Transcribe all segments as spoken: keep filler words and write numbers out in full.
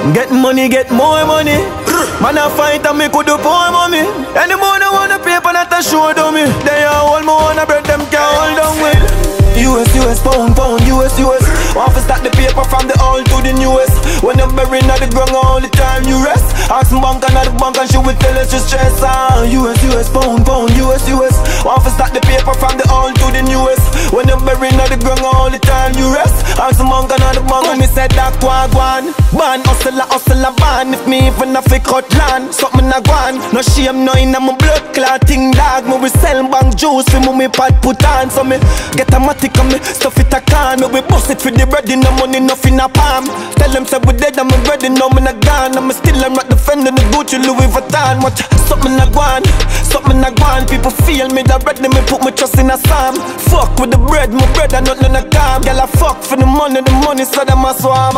Get money, get more money. Man a fight and me could do poor mommy. Any more I wanna paper not a show to me. They are all me wanna bread them can't hold on with. U S, U S, pound, pound, U S, U S. Want to stack the paper from the old to the newest. When you're buried at the ground all the time you rest. Ask some bank and at the bank and she will tell us to stress. Ah, U S, U S, pound, pound, U S, U S. Want to stack the paper from the old to the newest. When you're buried at the ground all the time you rest. Ask some bank and at the bank and me said that wagwan. Ban, hustler, hustler, ban. If me even a fake cut land, something a gwan. No shame, no in my blood clotting dog. Me we sell bank juice, fi me pad put on. So me get a matic and me stuff it a can. Me we bust it for the bread, in the money, nothing a palm. Tell them say we dead and me ready, no me not gone. And me still I'm not defending the Gucci Louis Vuitton. Watch, something a gwan, something a gwan. People feel me that ready, me put my trust in a psalm. Fuck with the bread, my bread and nothing a calm. Girl I fuck for the money, the money so them a swam.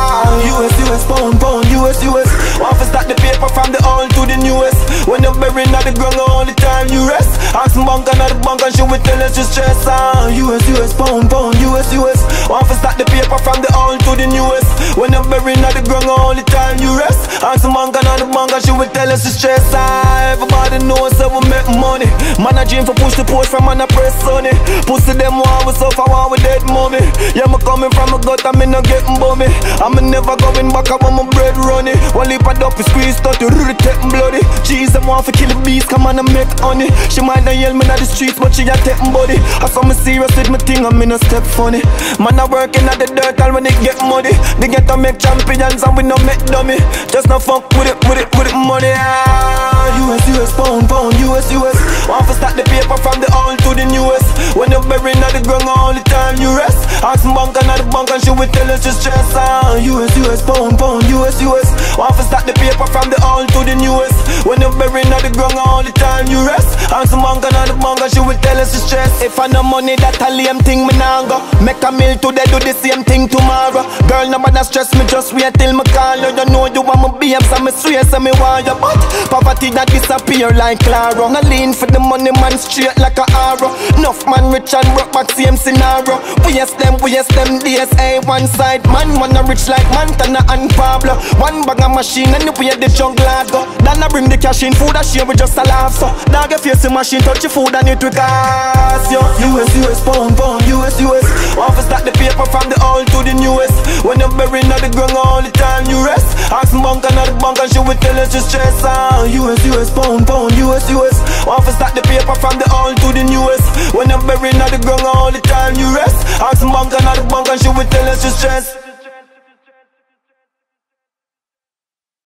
U S, U S, pound, pound, U S, U S. Want to stack the paper from the old to the newest. When you're buried at the ground all the time you rest. Ask some bank and at the bank and she will tell us to stress. Ah, U S, U S, pound, pound, U S, U S. Want to stack the paper from the old to the newest. When you're buried at the ground all the time you rest. Ask some bank and at the bank and she will tell us to stress. Ah, everybody knows that we make money. Man a dream for push the post from man a press sunny. Pussy them want we suffer, want we dead mommy. Yeah, me coming from a gut and me no getting bummy. I'm never going back, I want my bread running. One lip of up, squeeze, start to really take bloody. Jeez, I want to kill the beast, come on and make honey. She might not yell me in the streets, but she a take body. I saw me serious with my thing, I'm in a step funny. Man a working at the dirt, all when they get muddy. They get to make champions and we no make dummy. Just no fuck with it, with it, with it money. Ah, U S, U S, pound, pound, U S, U S. Want to stack the paper from the old to the newest. When you're buried at the ground all the time you rest. Ask some bank and at the bank and she will tell us to stress. Ah, U S, U S, pound, pound, U S, U S. Want to stack the paper from the old to the newest. When you're buried at the ground all the time you rest. Ask some bank and at the bank and she will tell us to stress. If I no money that a lame thing me nah go. Make a meal today, do the same thing tomorrow. Girl, nobody stress me, just wait till me call you. You know you want me babes and me swear so me want you. But poverty that disappear like Claro. No lean for the money man straight like a arrow. Enough man rich and broke back same scenario. We yes them, we yes them D S A one side man. One a rich like Montana and Pablo. One bag of machine and the way the jungle go. Then I bring the cash in, food I share we just a laugh. So dog if you see machine touch your food and it will cost you. U S, U S, pound, pound, U S, U S. Want to stack the paper from the old to the newest. When you're buried at the ground all the time you rest. Ask some bank and at the bank and she will tell us to stress. Ah, U S, U S, pound, pound, U S, U S. Want to stack the paper from the old to the newest. When you're buried at the ground all the time you rest. Ask some bank and at the bank and she will tell us to stress.